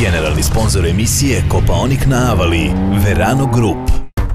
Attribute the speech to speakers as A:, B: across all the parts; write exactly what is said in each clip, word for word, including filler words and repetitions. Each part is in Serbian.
A: Generalni sponzor emisije Kopaonik na Avali, Verano Group.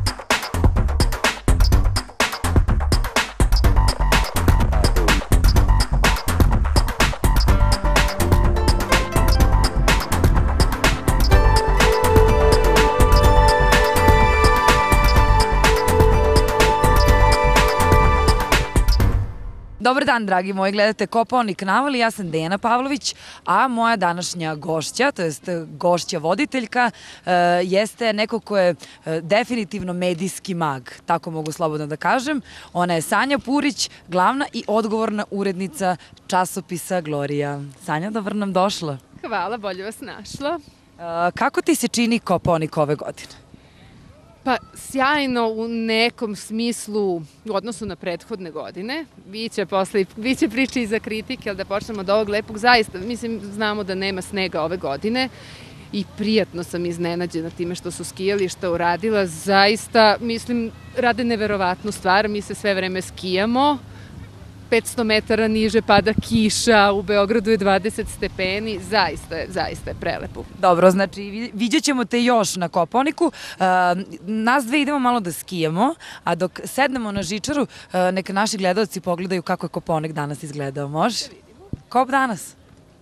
B: Dobar dan, dragi moji, gledate Kopaonik na Avali, ja sam Dejana Pavlović, a moja današnja gošća, to jest gošća voditeljka, jeste neko ko je definitivno medijski mag, tako mogu slobodno da kažem. Ona je Sanja Purić, glavna i odgovorna urednica časopisa Glorija. Sanja, dobro nam došla.
C: Hvala, bolje vas našla.
B: Kako ti se čini Kopaonik ove godine?
C: Pa, sjajno u nekom smislu u odnosu na prethodne godine. Biće posle, biće priče i za kritike, ali da počnemo od ovog lepog, zaista, mislim, znamo da nema snega ove godine i prijatno sam iznenađena time što su skijališta uradila. Zaista, mislim, rade neverovatnu stvar, mi se sve vreme skijamo. petsto metara niže pada kiša, u Beogradu je dvadeset stepeni, zaista je, zaista je prelepo.
B: Dobro, znači vidjet ćemo te još na Kopaoniku. Nas dve idemo malo da skijamo, a dok sednemo na žičaru, neka naši gledalci pogledaju kako je Kopaonik danas izgledao. Može? Kop danas?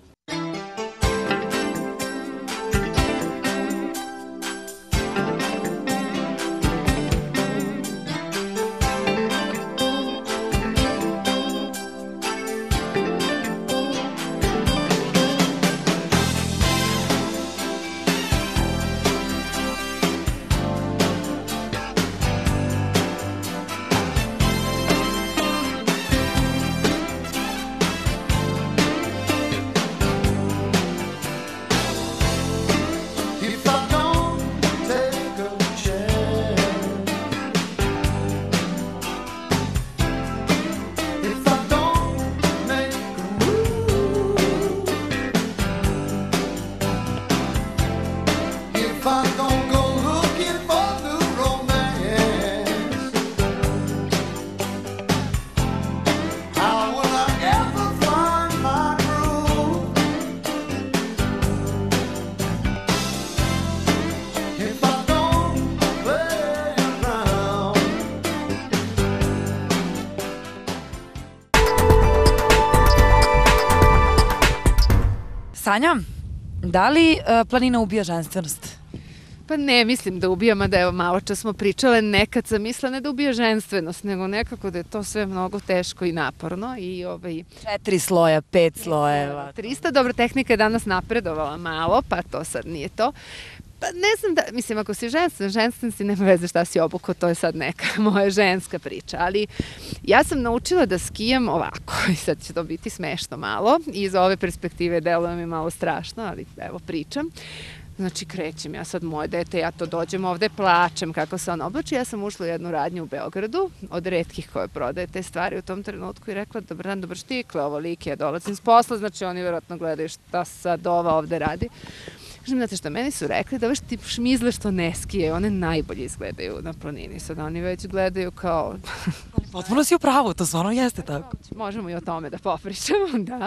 B: Sanja, da li planina ubija ženstvenost?
C: Pa ne mislim da ubija, mada evo malo čas smo pričale, nekad sam mislila ne da ubija ženstvenost, nego nekako da je to sve mnogo teško i naporno. I ovaj...
B: Četiri sloja, pet slojeva.
C: trista, dobra, tehnika je danas napredovala malo, pa to sad nije to. Pa ne znam da, mislim, ako si ženstven, ženstven si, nema veze šta si obuko, to je sad neka moja ženska priča, ali ja sam naučila da skijam ovako i sad će to biti smešno malo i iz ove perspektive deluje mi malo strašno, ali evo pričam. Znači krećem, ja sad moje dete, ja to dođem ovde, plačem kako se on oblači, ja sam ušla u jednu radnju u Beogradu, od retkih koje prodaje te stvari u tom trenutku i rekla, dobar dan, dobar štikle, ovo lik, ja dolazim s posla, znači oni vjerojatno gledaju šta sad ova ovde radi. Kažem, znate što, meni su rekli da ove šmizle što ne skije, one najbolje izgledaju na planini. Sad oni već gledaju kao...
B: Potpuno si u pravu, to stvarno jeste tako.
C: Možemo i o tome da popričamo, da.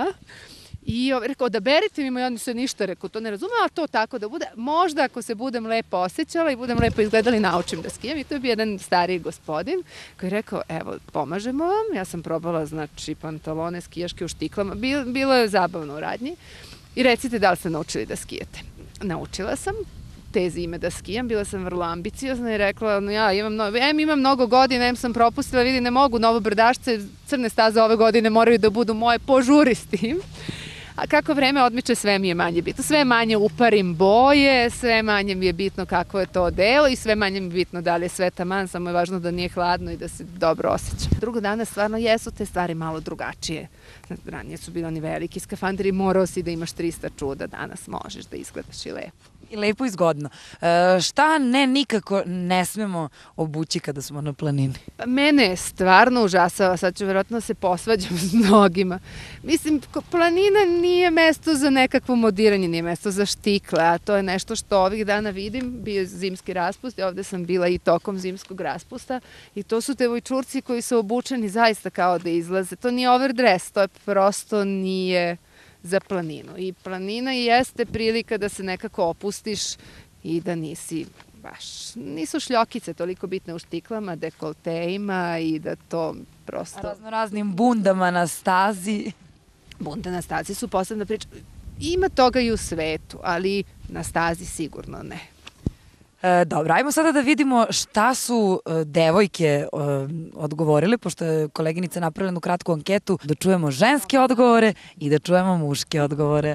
C: I rekao, odaberite mi, oni se ništa rekao, to ne razume, a to tako da bude. Možda ako se budem lepo osjećala i budem lepo izgledala i naučim da skijem. I to je bio jedan stariji gospodin koji je rekao, evo, pomažemo vam. Ja sam probala, znači, pantalone, skijaške u štiklama. Bilo je zabavno u radnji. I recite da li ste naučili da skijete. Naučila sam te zime da skijam, bila sam vrlo ambiciozna i rekla, no ja imam mnogo, em imam mnogo godina, em sam propustila, vidi ne mogu, novobrdašce, crne staze ove godine moraju da budu moje, požuri s tim. A kako vreme odmiče, sve mi je manje bitno. Sve manje uparim boje, sve manje mi je bitno kako je to delo i sve manje mi je bitno da li je sve taman, samo je važno da nije hladno i da se dobro osjećam. Drugo dana stvarno jesu te stvari malo drugačije. Ranije su bili oni veliki skafanderi, morao si da imaš trista čuda, danas možeš da izgledaš i lepo.
B: I lepo i zgodno. Šta ne nikako ne smemo obući kada smo na planini?
C: Mene stvarno užasava, sad ću vjerojatno se posvađam s mnogima. Mislim, planina nije mesto za nekakvo modiranje, nije mesto za štikle, a to je nešto što ovih dana vidim, bio je zimski raspust, ovde sam bila i tokom zimskog raspusta i to su devojčurci koji su obučeni zaista kao da izlaze. To nije overdress, to je prosto nije... za planinu. I planina jeste prilika da se nekako opustiš i da nisi baš, nisu šljokice toliko bitne u štiklama, dekolteima i da to prosto...
B: Razno raznim bundama na stazi.
C: Bunde na stazi su posebna priča. Ima toga i u svetu, ali na stazi sigurno ne.
B: E, dobro, ajmo sada da vidimo šta su e, devojke e, odgovorile, pošto je koleginica napravila jednu kratku anketu, da čujemo ženske odgovore i da čujemo muške odgovore.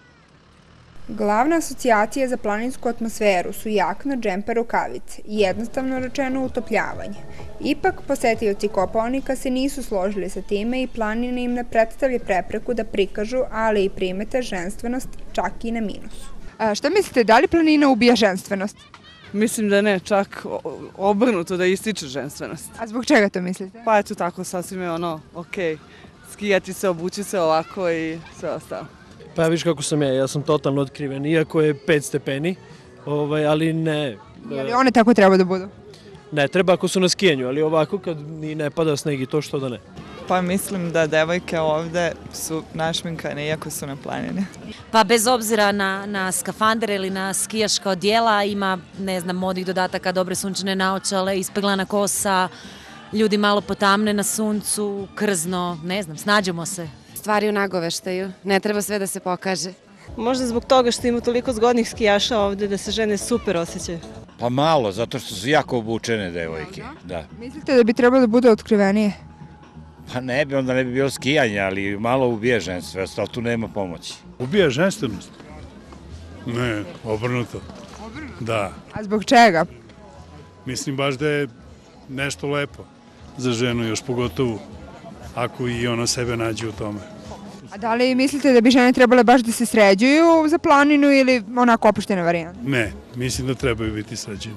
D: Glavna asocijacija za planinsku atmosferu su jakna, džemper, rukavice i jednostavno rečeno utopljavanje. Ipak, posetioci Kopaonika se nisu složili sa time i planina im ne predstavlja prepreku da prikažu, ali i primete ženstvenost čak i na minusu.
E: A šta mislite, da li planina ubija ženstvenost?
F: Mislim da ne, čak obrnuto da ističe ženstvenost.
E: A zbog čega to mislite?
F: Pa eto tako, sasvim je ono, okej, skijati se, obući se ovako i sve ostalo.
G: Pa viš kako sam ja, ja sam totalno otkriven, iako je pet stepeni, ovaj, ali ne.
E: Je li one tako treba da budu?
G: Ne, treba ako su na skijanju, ali ovako kad ni ne pada sneg i to što da ne.
H: Pa mislim da devojke ovde su našminkane iako su na planini.
I: Pa bez obzira na, na skafander ili na skijaška odjela ima, ne znam, modnih dodataka, dobre sunčane naočale, ispeglana kosa, ljudi malo potamne na suncu, krzno, ne znam, snađemo se.
J: Stvari u nagoveštaju, ne treba sve da se pokaže.
K: Možda zbog toga što ima toliko zgodnih skijaša ovde da se žene super osjećaju.
L: Pa malo, zato što su jako obučene devojke. Da.
E: Mislite da bi trebalo da bude otkrivenije?
L: Pa ne bi, onda ne bi bilo skijanje, ali malo ubije ženstvenost, ali tu nema pomoći.
M: Ubija ženstvenost? Ne, obrnuto.
E: Obrnuto?
M: Da.
E: A zbog čega?
M: Mislim baš da je nešto lepo za ženu, još pogotovo ako i ona sebe nađe u tome.
E: A da li mislite da bi žene trebale baš da se sređuju za planinu ili onako opuštena varijanta?
M: Ne, mislim da trebaju biti sređene.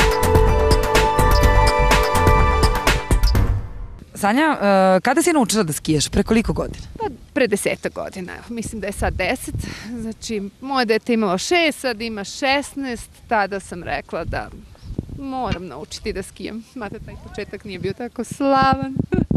B: Sanja, kada si naučila da skijaš? Pre koliko godina?
C: Pa pre deseta godina, mislim da je sad deset. Znači, moje dete imalo šest, sad ima šesnaest, tada sam rekla da moram naučiti da skijam. Mada taj početak nije bio tako slavan.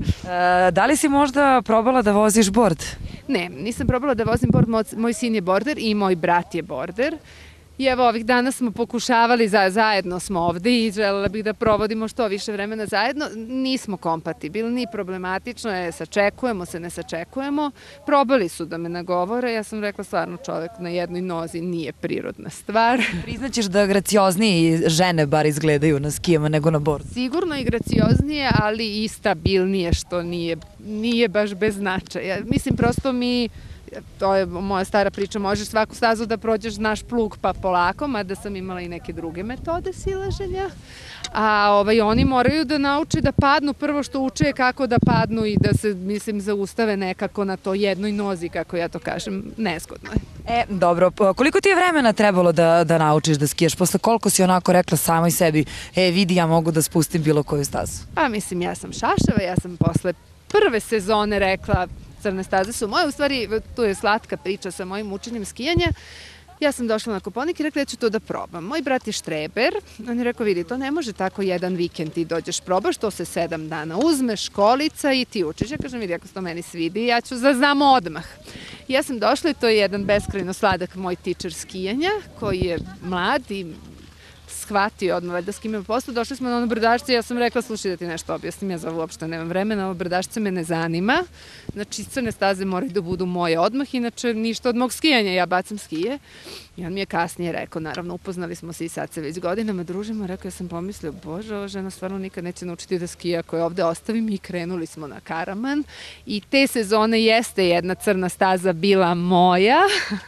B: E, da li si možda probala da voziš bord?
C: Ne, nisam probala da vozim bord, moj sin je border i moj brat je border. I evo, ovih dana smo pokušavali, za, zajedno smo ovde i želela bih da provodimo što više vremena zajedno. Nismo kompatibilni, problematično je, sačekujemo se, ne sačekujemo. Probali su da me nagovore, ja sam rekla stvarno čovek na jednoj nozi nije prirodna stvar.
B: Priznaćeš da gracioznije žene bar izgledaju na skijama nego na bordu?
C: Sigurno i gracioznije, ali i stabilnije, što nije, nije baš bez značaja. Mislim, prosto mi... To je moja stara priča, možeš svaku stazu da prođeš naš plug pa polako, mada sam imala i neke druge metode silaženja. A ovaj, oni moraju da nauče da padnu, prvo što uče je kako da padnu i da se, mislim, zaustave nekako na to jednoj nozi, kako ja to kažem, nezgodno je.
B: E, dobro, koliko ti je vremena trebalo da, da naučiš da skijaš? Posle koliko si onako rekla samoj sebi, e, vidi, ja mogu da spustim bilo koju stazu?
C: Pa mislim, ja sam šašava, ja sam posle prve sezone rekla, crne staze su moje, u stvari tu je slatka priča sa mojim učenjem skijanja. Ja sam došla na Kopaonik i rekla ja ću to da probam. Moj brat je štreber, on je rekao vidi to ne može tako jedan vikend ti dođeš probaš, to se sedam dana uzmeš, školica i ti učiš. Ja kažem vidi ako se to meni svidi ja ću da znam odmah. Ja sam došla i to je jedan beskrajno sladak moj tičer skijanja koji je mlad i shvatio odmah da s kim ima poslu. Došli smo na ono brdašce i ja sam rekla slušaj da ti nešto objasnim, ja za uopšte nemam vremena, ovo brdašce me ne zanima. Znači crne staze moraju da budu moje odmah, inače ništa od mog skijanja, ja bacam skije. I on mi je kasnije rekao, naravno upoznali smo se i sad se već godinama družimo, rekao ja sam pomislio, bože, ova žena stvarno nikad neće naučiti da skija, ako je ovde ostavim i krenuli smo na Karaman. I te sezone jeste jedna crna staza bila moja.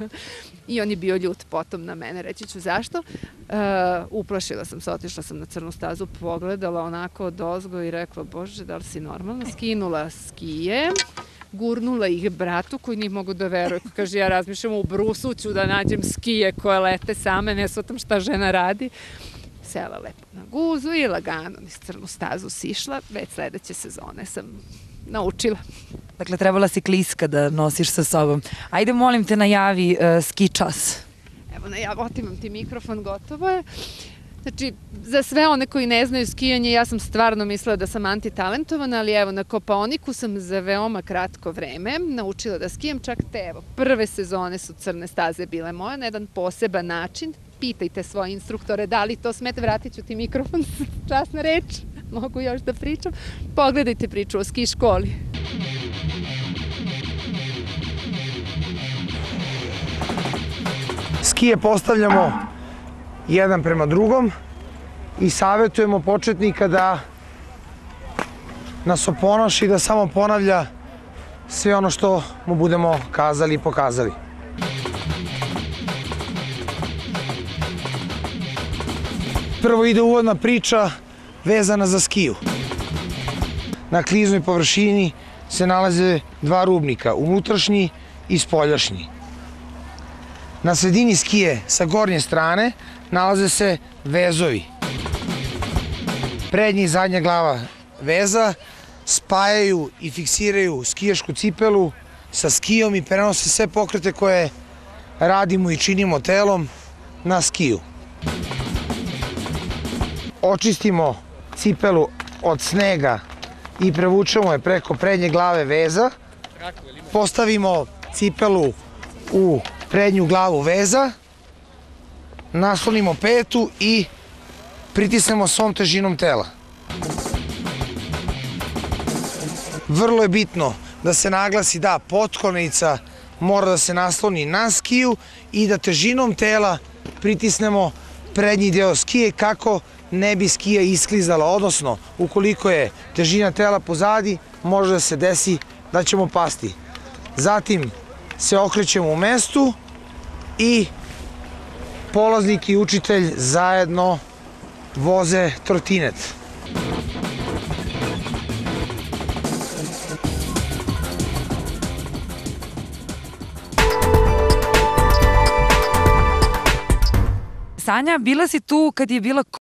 C: I on je bio ljut potom na mene, reći ću zašto. Uh, uplašila sam se, otišla sam na crnu stazu, pogledala onako od ozgo i rekla, bože, da li si normalna? Skinula skije, gurnula ih bratu koji nije mogu da veruje. Kaže, ja razmišljam u Brusu, ću da nađem skije koje lete same, ne shvatam šta žena radi. Sela lepo na guzu i lagano niz crnu stazu sišla, već sledeće sezone sam naučila.
B: Dakle, trebala si kliska da nosiš sa sobom. Ajde, molim te, najavi uh, ski čas.
C: Evo, najav, otimam ti mikrofon, gotovo je. Znači, za sve one koji ne znaju skijanje, ja sam stvarno mislila da sam antitalentovana, ali evo, na Kopaoniku sam za veoma kratko vreme naučila da skijam, čak te, evo, prve sezone su crne staze bile moje na jedan poseban način. Pitajte svoje instruktore da li to smete, vratit ću ti mikrofon, časna reč, mogu još da pričam. Pogledajte priču o ski školi.
N: Skije postavljamo jedan prema drugom i savjetujemo početnika da nas oponaši i da samo ponavlja sve ono što mu budemo kazali i pokazali. Prvo ide uvodna priča vezana za skiju. Na kliznoj površini se nalaze dva rubnika, unutrašnji i spoljašnji. Na sredini skije sa gornje strane nalaze se vezovi. Prednja i zadnja glava veza spajaju i fiksiraju skijašku cipelu sa skijom i prenose sve pokrete koje radimo i činimo telom na skiju. Očistimo cipelu od snega i prevučemo je preko prednje glave veza. Postavimo cipelu u prednju glavu veza, naslonimo petu i pritisnemo svom težinom tela. Vrlo je bitno da se naglasi da potkoljnica mora da se nasloni na skiju i da težinom tela pritisnemo prednji deo skije kako ne bi skija isklizala, odnosno ukoliko je težina tela pozadi, može da se desi da ćemo pasti. Zatim se okrećemo u mestu i polaznik i učitelj zajedno voze trotinet.
B: Sanja, bila si tu kad je bila